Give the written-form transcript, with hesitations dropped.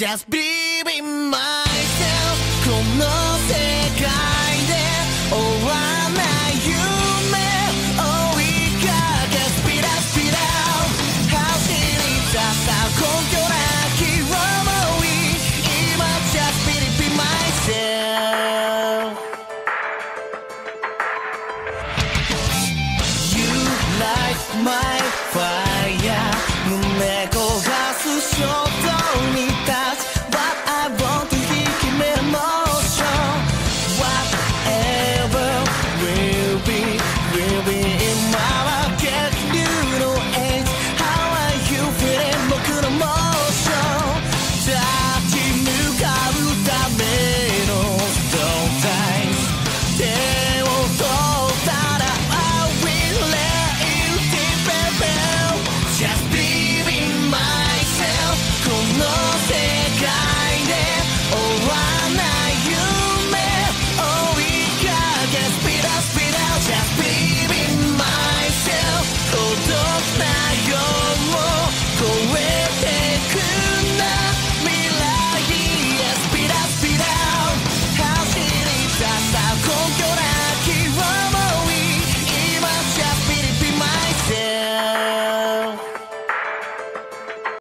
just believe in myself この世界で終わらない夢追いかけ Speed up, speed up 走り出した根拠なき想い今 just believe in myself You light my